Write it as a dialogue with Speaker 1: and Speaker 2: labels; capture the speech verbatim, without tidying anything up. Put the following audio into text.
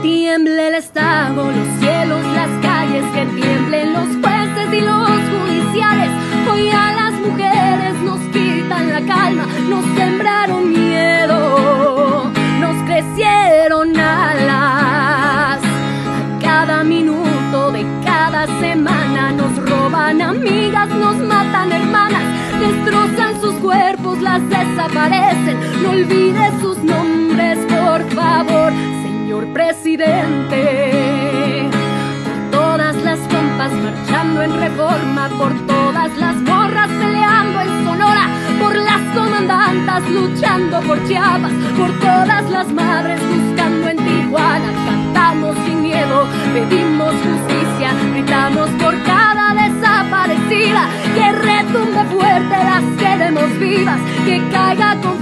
Speaker 1: tiemble el Estado, los cielos, las calles, que tiemblen los jueces y los judiciales. Hoy a las mujeres nos quitan la calma, nos sembraron miedo, nos crecieron alas. A cada minuto de cada semana nos roban amigas, nos matan hermanas, destrozan sus cuerpos, las desaparecen. No olvides sus nombres, por favor, señor presidente. Por todas las compas marchando en Reforma, por todas las morras peleando en Sonora, por las comandantas luchando por Chiapas, por todas las madres buscando en Tijuana. Cantamos sin miedo, pedimos justicia, gritamos por cada desaparecida. Que retumbe fuerte, las queremos vivas, que caiga con